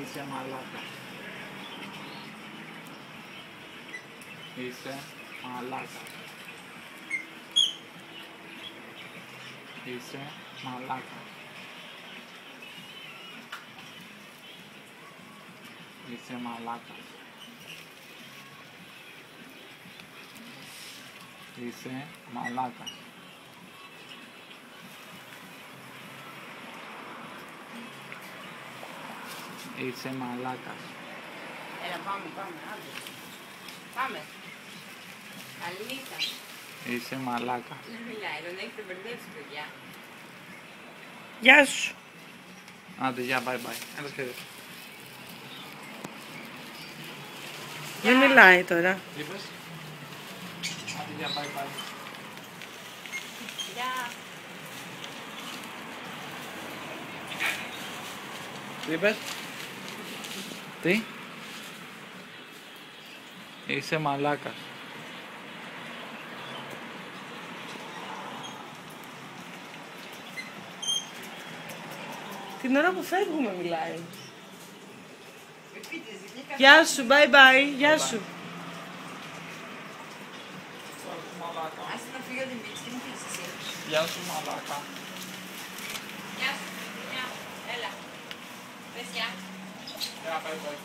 Είσαι μαλάκα. Είσαι μαλάκα. Είσαι μαλάκα. Είσαι μαλάκα. Είσαι μαλάκα. Είσαι μαλάκα. Έλα πάμε, άντε. Πάμε. Αλήθεια. Είσαι μαλάκα. Δεν μιλάει, τον έχετε μπερδέψει, παιδιά. Γεια σου. Άντε, γεια, bye bye. Έλα σχέδιο. Δεν μιλάει τώρα. Είπες. Άντε, γεια, bye bye. Γεια. Τι είπες. Τι. Είσαι μαλάκας. Την ώρα που φεύγουμε μιλάει. Γεια σου, bye bye, γεια σου. Άσε να φύγω την πίτσι, τι μου πεις εσύ. Γεια σου μαλάκα. Γεια σου, γεια. Έλα. Πες γεια. Γεια, bye bye.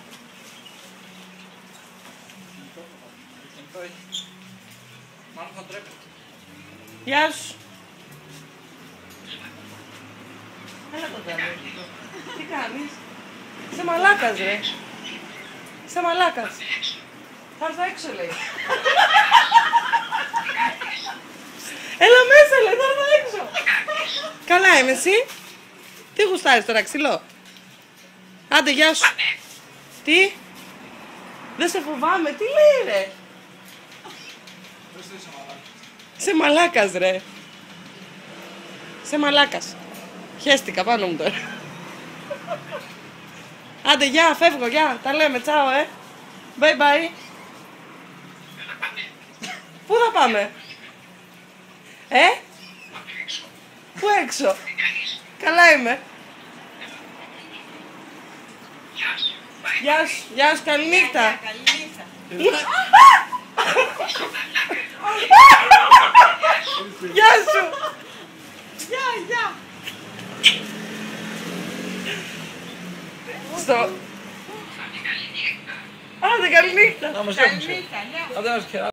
Κινητό έχει. Μάλλον θα τρέπεται. Γεια σου. Έλα κοντά. Τι κάνεις. Είσαι μαλάκας ρε. Είσαι μαλάκας. Θα έρθω έξω λέει. Έλα μέσα λέει, θα έρθω έξω. Καλά είμαι εσύ. Τι γουστάρεις τώρα ξυλό. Άντε γεια σου. Τι. Δεν σε φοβάμαι, τι λέει ρε. Είσαι μαλάκας ρε. Είσαι μαλάκας. Χαίστηκα πάνω μου τώρα. Άντε γεια, φεύγω, γεια. Τα λέμε, τσάω, Bye bye. Πού θα πάμε. Πού έξω. Καλά είμαι. Γεια σου, καληνύχτα. Καληνύχτα. Γεια σου. Γεια. Άντε καληνύχτα. Να μας έχουμε. Καληνύχτα, γεια. Άντε να μας χαιρά.